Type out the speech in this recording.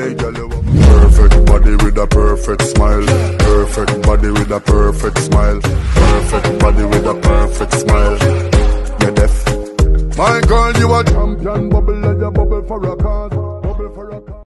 My girl, you have perfect body with a perfect smile. Perfect body with a perfect smile. Perfect body with a perfect smile. You're deaf. My girl, you a champion, bubble like a bubble for a cause.